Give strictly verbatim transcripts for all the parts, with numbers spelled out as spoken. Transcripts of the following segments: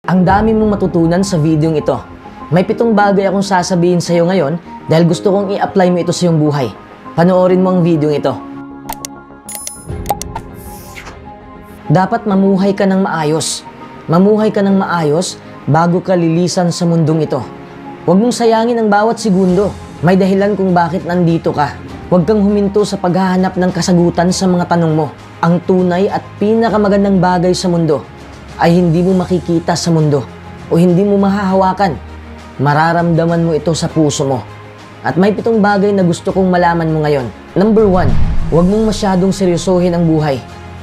Ang dami mong matutunan sa videong ito. May pitong bagay akong sasabihin sa iyo ngayon dahil gusto kong i-apply mo ito sa iyong buhay. Panoorin mo ang videong ito. Dapat mamuhay ka ng maayos. Mamuhay ka ng maayos bago ka lilisan sa mundong ito. Huwag mong sayangin ang bawat segundo. May dahilan kung bakit nandito ka. Huwag kang huminto sa paghahanap ng kasagutan sa mga tanong mo. Ang tunay at pinakamagandang bagay sa mundo ay hindi mo makikita sa mundo o hindi mo mahahawakan. Mararamdaman mo ito sa puso mo. At may pitong bagay na gusto kong malaman mo ngayon. Number one, huwag mong masyadong seryosohin ang buhay.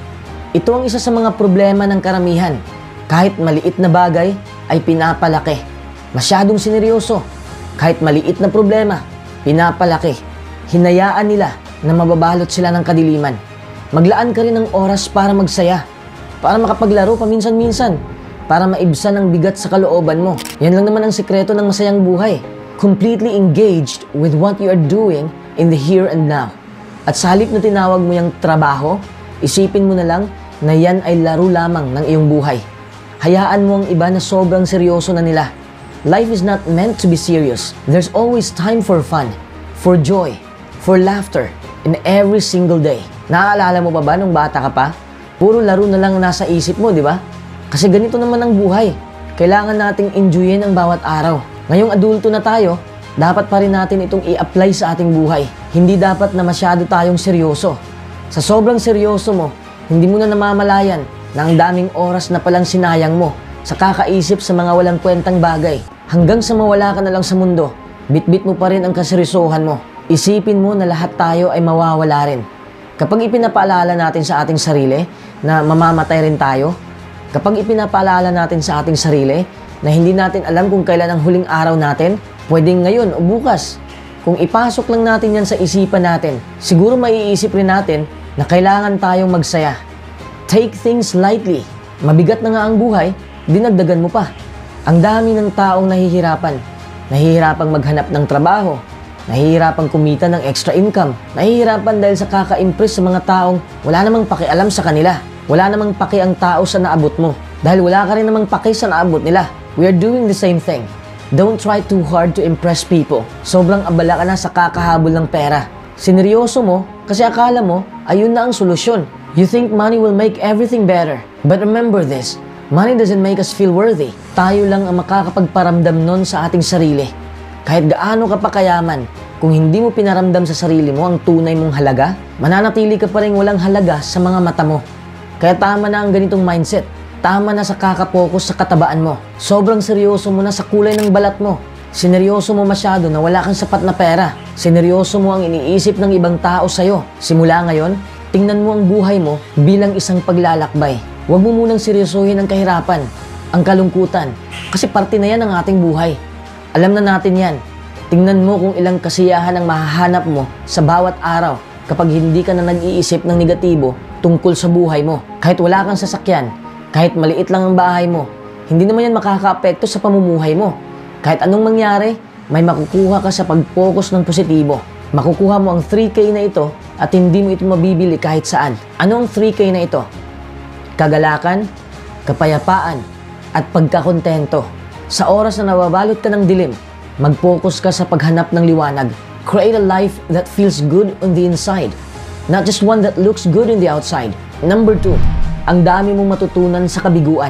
Ito ang isa sa mga problema ng karamihan. Kahit maliit na bagay ay pinapalaki. Masyadong sineryoso. Kahit maliit na problema, pinapalaki. Hinayaan nila na mababalot sila ng kadiliman. Maglaan ka rin ng oras para magsaya. Para makapaglaro paminsan-minsan. Para maibsan ang bigat sa kalooban mo. Yan lang naman ang sikreto ng masayang buhay. Completely engaged with what you are doing in the here and now. At sa halip na tinawag mo yung trabaho, isipin mo na lang na yan ay laro lamang ng iyong buhay. Hayaan mo ang iba na sobrang seryoso na nila. Life is not meant to be serious. There's always time for fun, for joy, for laughter, in every single day. Naaalala mo pa ba nung bata ka pa? Puro laro na lang nasa isip mo, di ba? Kasi ganito naman ang buhay. Kailangan nating enjoyin ang bawat araw. Ngayong adulto na tayo, dapat pa rin natin itong i-apply sa ating buhay. Hindi dapat na masyado tayong seryoso. Sa sobrang seryoso mo, hindi mo na namamalayan na ang daming oras na palang sinayang mo sa kakaisip sa mga walang kwentang bagay. Hanggang sa mawala ka na lang sa mundo, bitbit mo pa rin ang kaseryosohan mo. Isipin mo na lahat tayo ay mawawala rin. Kapag ipinapaalala natin sa ating sarili na mamamatay rin tayo, kapag ipinapaalala natin sa ating sarili na hindi natin alam kung kailan ang huling araw natin, pwedeng ngayon o bukas. Kung ipasok lang natin yan sa isipan natin, siguro maiisip rin natin na kailangan tayong magsaya. Take things lightly. Mabigat na nga ang buhay, dinagdagan mo pa. Ang dami ng taong nahihirapan. Nahihirapang maghanap ng trabaho. Nahihirapang kumita ng extra income. Nahihirapan dahil sa kaka-impress sa mga taong wala namang pakialam sa kanila. Wala namang paki ang tao sa naabot mo. Dahil wala ka rin namang paki sa naabot nila. We are doing the same thing. Don't try too hard to impress people. Sobrang abala ka na sa kakahabol ng pera. Sineryoso mo kasi akala mo ayun na ang solusyon. You think money will make everything better. But remember this, money doesn't make us feel worthy. Tayo lang ang makakapagparamdam nun sa ating sarili. Kahit gaano ka pa kayaman, kung hindi mo pinaramdam sa sarili mo ang tunay mong halaga, mananatili ka pa rin walang halaga sa mga mata mo. Kaya tama na ang ganitong mindset. Tama na sa kakapokus sa katabaan mo. Sobrang seryoso mo na sa kulay ng balat mo. Sineryoso mo masyado na wala kang sapat na pera. Sineryoso mo ang iniisip ng ibang tao sa'yo. Simula ngayon, tingnan mo ang buhay mo bilang isang paglalakbay. Huwag mo munang seryosohin ang kahirapan, ang kalungkutan, kasi parte na yan ng ating buhay. Alam na natin yan. Tingnan mo kung ilang kasiyahan ang mahahanap mo sa bawat araw kapag hindi ka na nag-iisip ng negatibo tungkol sa buhay mo. Kahit wala kang sasakyan, kahit maliit lang ang bahay mo, hindi naman yan makaka-apekto sa pamumuhay mo. Kahit anong mangyari, may makukuha ka sa pag-focus ng positibo. Makukuha mo ang three K na ito at hindi mo ito mabibili kahit saan. Ano ang three K na ito? Kagalakan, kapayapaan, at pagkakontento. Sa oras na nababalot ka ng dilim, mag-focus ka sa paghanap ng liwanag. Create a life that feels good on the inside, not just one that looks good on the outside. Number two, ang dami mong matutunan sa kabiguan.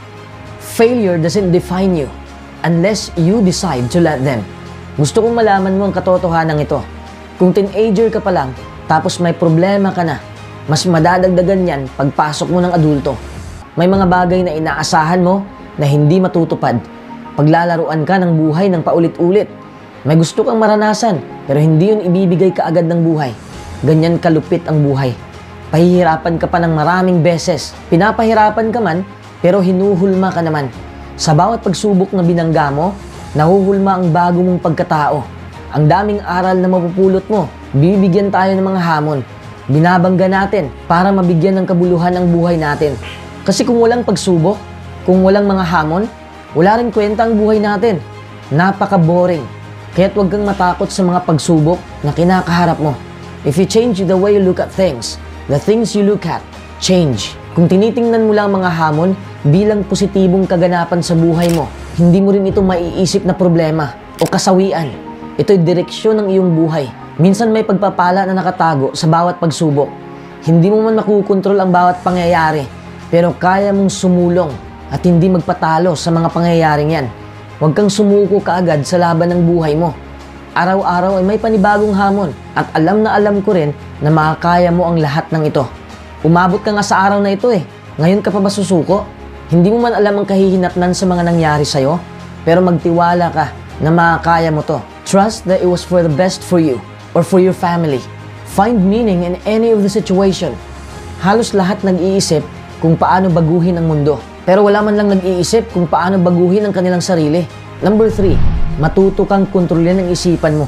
Failure doesn't define you unless you decide to let them. Gusto kong malaman mo ang katotohanan ito. Kung teenager ka pa lang, tapos may problema ka na, mas madadagdagan yan pagpasok mo ng adulto. May mga bagay na inaasahan mo na hindi matutupad. Paglalaruan ka ng buhay ng paulit-ulit. May gusto kang maranasan, pero hindi yun ibibigay kaagad ng buhay. Ganyan kalupit ang buhay. Pahihirapan ka pa ng maraming beses. Pinapahirapan ka man, pero hinuhulma ka naman. Sa bawat pagsubok na binangga mo, nahuhulma ang bago mong pagkatao. Ang daming aral na mapupulot mo, bibigyan tayo ng mga hamon. Binabangga natin para mabigyan ng kabuluhan ang buhay natin. Kasi kung walang pagsubok, kung walang mga hamon, wala rin kwenta ang buhay natin. Napaka-boring. Kaya't huwag kang matakot sa mga pagsubok na kinakaharap mo. If you change the way you look at things, the things you look at change. Kung tinitingnan mo lang mga hamon bilang positibong kaganapan sa buhay mo. Hindi mo rin ito maiisip na problema o kasawian. Ito'y direksyon ng iyong buhay. Minsan may pagpapala na nakatago sa bawat pagsubok. Hindi mo man makukontrol ang bawat pangyayari, pero kaya mong sumulong at hindi magpatalo sa mga pangyayaring yan. Huwag kang sumuko kaagad sa laban ng buhay mo. Araw-araw ay may panibagong hamon at alam na alam ko rin na makakaya mo ang lahat ng ito. Umabot ka nga sa araw na ito eh. Ngayon ka pa ba susuko? Hindi mo man alam ang kahihinatnan sa mga nangyari sa'yo, pero magtiwala ka na makakaya mo to. Trust that it was for the best for you or for your family. Find meaning in any of the situation. Halos lahat nag-iisip kung paano baguhin ang mundo, pero wala man lang nag-iisip kung paano baguhin ang kanilang sarili. Number three, matuto kang kontrolin ang isipan mo.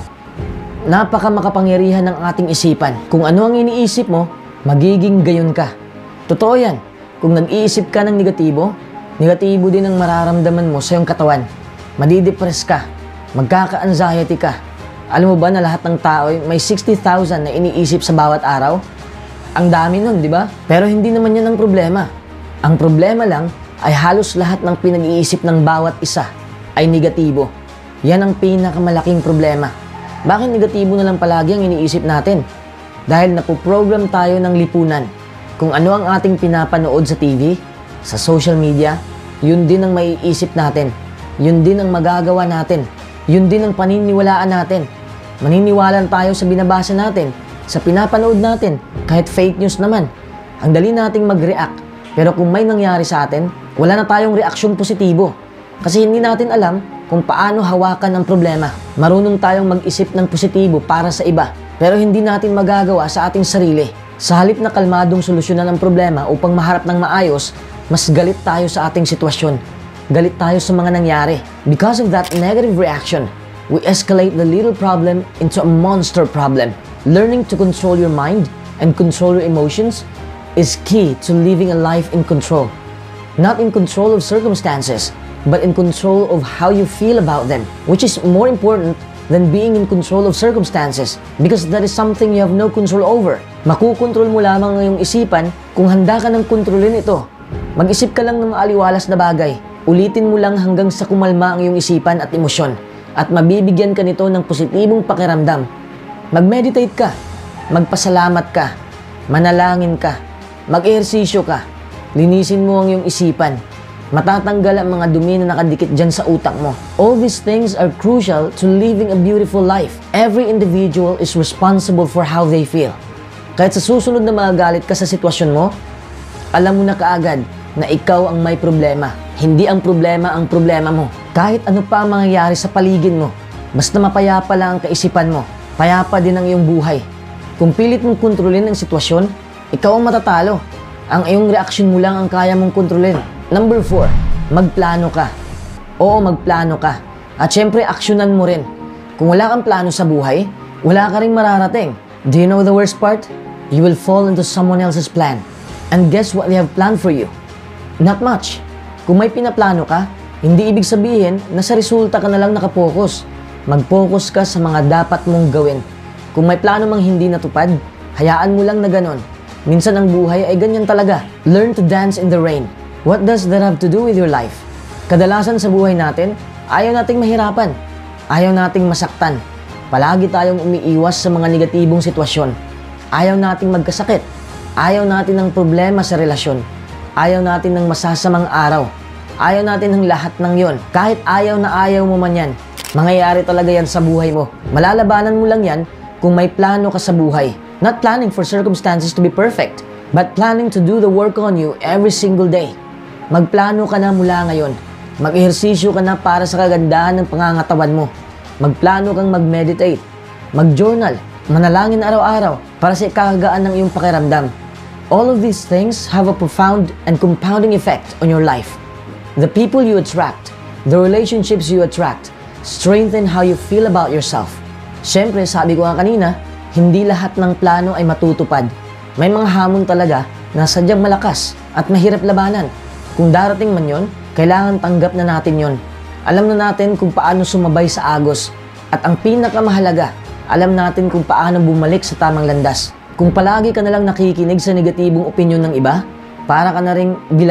Napaka makapangyarihan ng ating isipan. Kung ano ang iniisip mo, magiging gayon ka. Totoo yan. Kung nag-iisip ka ng negatibo, negatibo din ang mararamdaman mo sa iyong katawan. Madidepress ka, magkaka-anxiety ka. Alam mo ba na lahat ng tao ay may sixty thousand na iniisip sa bawat araw? Ang dami nun, di ba? Pero hindi naman yan ang problema. Ang problema lang ay halos lahat ng pinag-iisip ng bawat isa ay negatibo. Yan ang pinakamalaking problema. Bakit negatibo na lang palagi ang iniisip natin? Dahil napoprogram tayo ng lipunan. Kung ano ang ating pinapanood sa T V, sa social media, yun din ang maiisip natin. Yun din ang magagawa natin. Yun din ang paniniwalaan natin. Maniniwalan tayo sa binabasa natin, sa pinapanood natin, kahit fake news naman. Ang dali nating mag-react. Pero kung may nangyari sa atin, wala na tayong reaksyon positibo. Kasi hindi natin alam kung paano hawakan ang problema. Marunong tayong mag-isip ng positibo para sa iba, pero hindi natin magagawa sa ating sarili. Sa halip na kalmadong solusyonan ang problema upang maharap ng maayos, mas galit tayo sa ating sitwasyon. Galit tayo sa mga nangyari. Because of that negative reaction, we escalate the little problem into a monster problem. Learning to control your mind and control your emotions is key to living a life in control. Not in control of circumstances, but in control of how you feel about them, which is more important than being in control of circumstances, because that is something you have no control over. Makukontrol mo lamang ang iyong isipan kung handa ka ng kontrolin ito. Mag-isip ka lang ng maaliwalas na bagay. Ulitin mo lang hanggang sa kumalma ang iyong isipan at emosyon, at mabibigyan ka nito ng positibong pakiramdam. Mag-meditate ka, magpasalamat ka, manalangin ka, mag-ehersisyo ka, linisin mo ang iyong isipan. Matatanggal ang mga dumi na nakadikit dyan sa utak mo. All these things are crucial to living a beautiful life. Every individual is responsible for how they feel. Kahit sa susunod na magagalit ka sa sitwasyon mo, alam mo na kaagad na ikaw ang may problema. Hindi ang problema ang problema mo. Kahit ano pa ang mangyayari sa paligid mo, basta mapayapa lang ang kaisipan mo, payapa din ang iyong buhay. Kung pilit mong kontrolin ang sitwasyon, ikaw ang matatalo. Ang iyong reaksyon mo lang ang kaya mong kontrolin. Number four, magplano ka. Oo, magplano ka. At syempre, aksyonan mo rin. Kung wala kang plano sa buhay, wala ka ring mararating. Do you know the worst part? You will fall into someone else's plan. And guess what they have planned for you? Not much. Kung may pinaplano ka, hindi ibig sabihin na sa resulta ka na lang nakapokus. Mag-focus ka sa mga dapat mong gawin. Kung may plano mang hindi natupad, hayaan mo lang na ganon. Minsan ang buhay ay ganyan talaga. Learn to dance in the rain. What does that have to do with your life? Kadalasan sa buhay natin, ayaw nating mahirapan. Ayaw nating masaktan. Palagi tayong umiiwas sa mga negatibong sitwasyon. Ayaw nating magkasakit. Ayaw natin ng problema sa relasyon. Ayaw natin ng masasamang araw. Ayaw natin ng lahat ng yon. Kahit ayaw na ayaw mo man yan, mangyayari talaga yan sa buhay mo. Malalabanan mo lang yan kung may plano ka sa buhay. Not planning for circumstances to be perfect, but planning to do the work on you every single day. Magplano ka na mula ngayon. Mag-ehersisyo ka na para sa kagandahan ng pangangatawan mo. Magplano kang mag-meditate, mag-journal, manalangin araw-araw para sa ikakagaan ng iyong pakiramdam. All of these things have a profound and compounding effect on your life. The people you attract, the relationships you attract, strengthen how you feel about yourself. Siyempre, sabi ko nga kanina, hindi lahat ng plano ay matutupad. May mga hamon talaga na sadyang malakas at mahirap labanan. Kung darating man yon, kailangan tanggap na natin yon. Alam na natin kung paano sumabay sa agos. At ang pinakamahalaga, alam natin kung paano bumalik sa tamang landas. Kung palagi ka nalang nakikinig sa negatibong opinyon ng iba, para ka na ring bilanggo.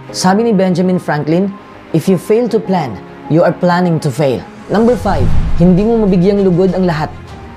Sabi ni Benjamin Franklin, if you fail to plan, you are planning to fail. Number five, hindi mo mabigyang lugod ang lahat.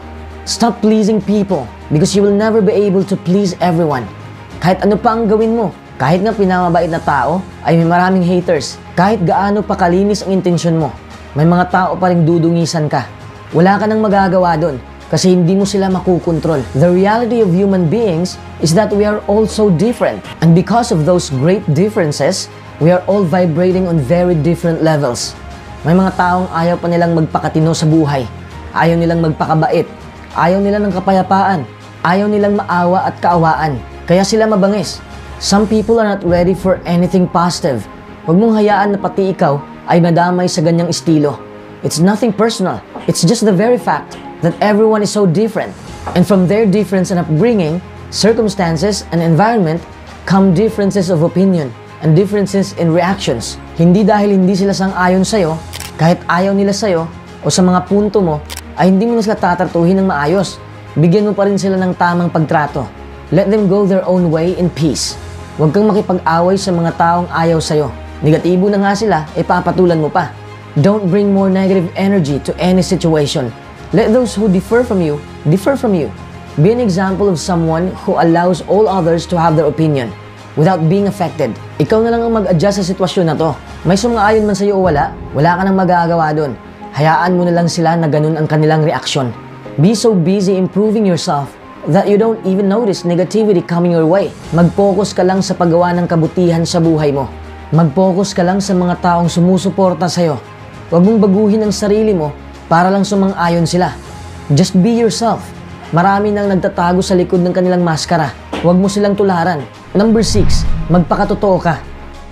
Stop pleasing people because you will never be able to please everyone. Kahit ano pa ang gawin mo, kahit nga pinamabait na tao, ay may maraming haters. Kahit gaano pa kalinis ang intensyon mo, may mga tao pa ring dudungisan ka. Wala ka nang magagawa doon kasi hindi mo sila makukontrol. The reality of human beings is that we are all so different. And because of those great differences, we are all vibrating on very different levels. May mga taong ayaw pa nilang magpakatino sa buhay. Ayaw nilang magpakabait. Ayaw nila ng kapayapaan. Ayaw nilang maawa at kaawaan. Kaya sila mabangis. Some people are not ready for anything positive. Huwag mong hayaan na pati ikaw ay madamay sa ganyang estilo. It's nothing personal. It's just the very fact that everyone is so different. And from their difference in upbringing, circumstances, and environment come differences of opinion and differences in reactions. Hindi dahil hindi sila sang-ayon sa'yo, kahit ayaw nila sa'yo o sa mga punto mo, ay hindi mo na sila tatartuhin ng maayos. Bigyan mo pa rin sila ng tamang pagtrato. Let them go their own way in peace. Huwag kang makipag-away sa mga taong ayaw sa'yo. Negatibo na nga sila, e papatulan mo pa. Don't bring more negative energy to any situation. Let those who differ from you, differ from you. Be an example of someone who allows all others to have their opinion without being affected. Ikaw na lang ang mag-adjust sa sitwasyon na to. May sumaayon man sa'yo o wala, wala ka nang magagawa doon. Hayaan mo na lang sila na ganun ang kanilang reaksyon. Be so busy improving yourself that you don't even notice negativity coming your way. Mag-focus ka lang sa paggawa ng kabutihan sa buhay mo. Mag-focus ka lang sa mga taong sumusuporta sa'yo. Huwag mong baguhin ang sarili mo para lang sumang-ayon sila. Just be yourself. Marami nang nagtatago sa likod ng kanilang maskara. Huwag mo silang tularan. Number six, magpakatotoo ka.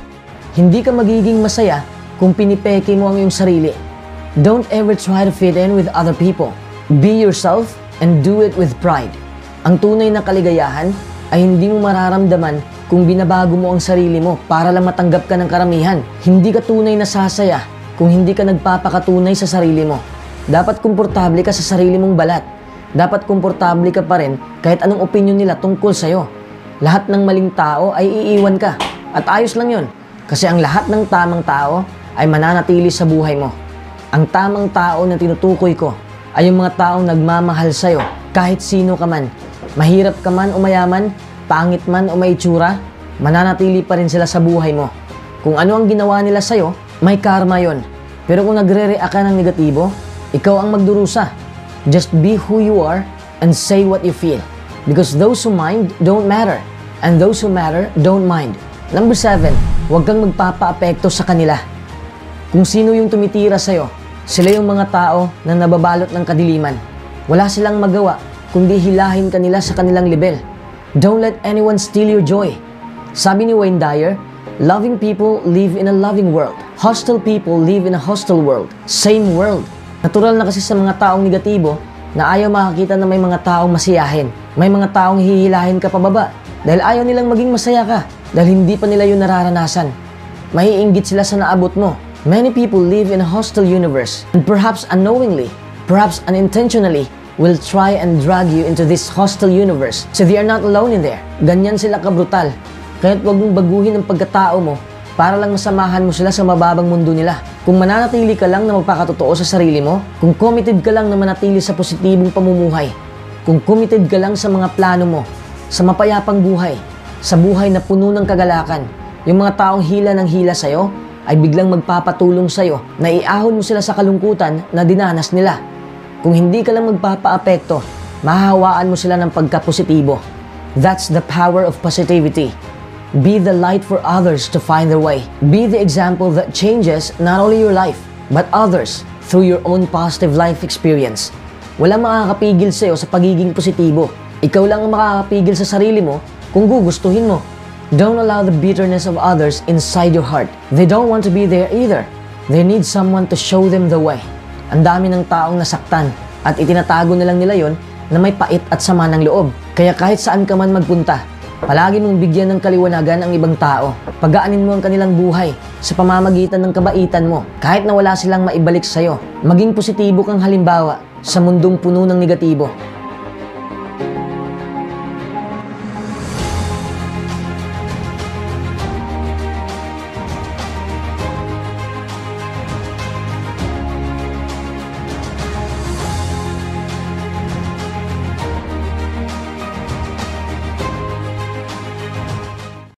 Hindi ka magiging masaya kung pinipeke mo ang iyong sarili. Don't ever try to fit in with other people. Be yourself and do it with pride. Ang tunay na kaligayahan ay hindi mo mararamdaman kung binabago mo ang sarili mo para lang matanggap ka ng karamihan. Hindi ka tunay na sasaya kung hindi ka nagpapakatunay sa sarili mo. Dapat komportable ka sa sarili mong balat. Dapat komportable ka pa rin kahit anong opinion nila tungkol sa'yo. Lahat ng maling tao ay iiwan ka. At ayos lang yun. Kasi ang lahat ng tamang tao ay mananatili sa buhay mo. Ang tamang tao na tinutukoy ko ay yung mga taong nagmamahal sa'yo kahit sino ka man. Mahirap ka man o mayaman, pangit man o may itsura, mananatili pa rin sila sa buhay mo. Kung ano ang ginawa nila sa'yo, may karma yon. Pero kung nagre-react ka ng negatibo, ikaw ang magdurusa. Just be who you are and say what you feel. Because those who mind don't matter. And those who matter don't mind. Number seven, huwag kang magpapa-apekto sa kanila. Kung sino yung tumitira sa'yo, sila yung mga tao na nababalot ng kadiliman. Wala silang magawa kundi hilahin kanila sa kanilang level. Don't let anyone steal your joy. Sabi ni Wayne Dyer, loving people live in a loving world. Hostile people live in a hostile world. Same world. Natural na kasi sa mga taong negatibo na ayaw makakita na may mga taong masiyahin. May mga taong hihilahin ka pababa dahil ayaw nilang maging masaya ka dahil hindi pa nila yun nararanasan. Maiinggit sila sa naabot mo. Many people live in a hostile universe and perhaps unknowingly, perhaps unintentionally, will try and drag you into this hostile universe. So they are not alone in there. Ganyan sila kabrutal. Kaya't huwag mong baguhin ang pagkatao mo para lang masamahan mo sila sa mababang mundo nila. Kung mananatili ka lang na magpakatotoo sa sarili mo, kung committed ka lang na manatili sa positibong pamumuhay, kung committed ka lang sa mga plano mo, sa mapayapang buhay, sa buhay na puno ng kagalakan, yung mga taong hila ng hila sa'yo ay biglang magpapatulong sa'yo na iahon mo sila sa kalungkutan na dinanas nila. Kung hindi ka lang magpapa-apekto, mahahawaan mo sila ng pagka-positibo. That's the power of positivity. Be the light for others to find their way. Be the example that changes not only your life, but others through your own positive life experience. Walang makakapigil sa'yo sa pagiging positibo. Ikaw lang ang makakapigil sa sarili mo kung gugustuhin mo. Don't allow the bitterness of others inside your heart. They don't want to be there either. They need someone to show them the way. Ang dami ng taong nasaktan at itinatago na lang nila yon na may pait at sama ng loob. Kaya kahit saan ka man magpunta, palagi mong bigyan ng kaliwanagan ang ibang tao. Pagaanin mo ang kanilang buhay sa pamamagitan ng kabaitan mo kahit na wala silang maibalik sa'yo. Maging positibo kang halimbawa sa mundong puno ng negatibo.